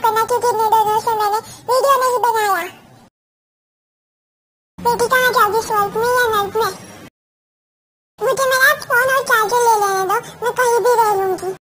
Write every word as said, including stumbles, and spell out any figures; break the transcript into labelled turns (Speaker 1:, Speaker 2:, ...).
Speaker 1: करना क्योंकि इतने दिनों से मैंने वीडियो नहीं बनाया। बेटी कहाँ जाओगी, स्वर्ग में या नर्क में? मुझे मेरा फोन और चार्जर ले लेने दो, मैं कहीं भी रह लूंगी।